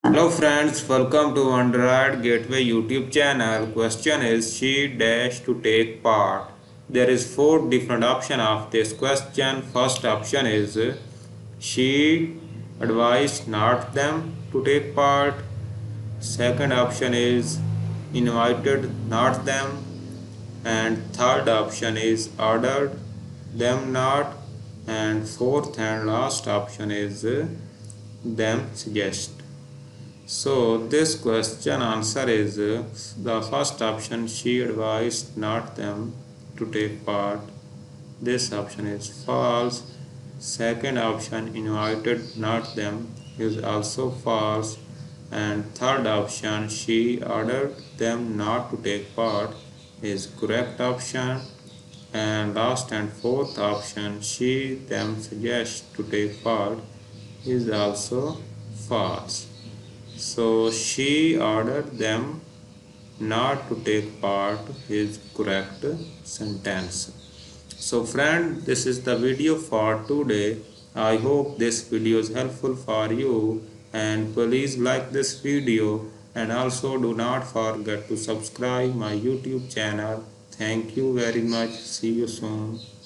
Hello friends, welcome to Android Gateway YouTube channel. Question is she dash to take part. There is four different option of this question. First option is she advised not them to take part. Second option is invited not them. And third option is ordered them not. And fourth and last option is them suggest. So this question answer is the first option, she advised not them to take part. This option is false. Second option, invited not them, is also false. And third option, she ordered them not to take part, is correct option. And last and fourth option, she them suggest to take part, is also false. So she ordered them not to take part is correct sentence. So friend, this is the video for today. I hope this video is helpful for you, and please like this video and also do not forget to subscribe my YouTube channel. Thank you very much. See you soon.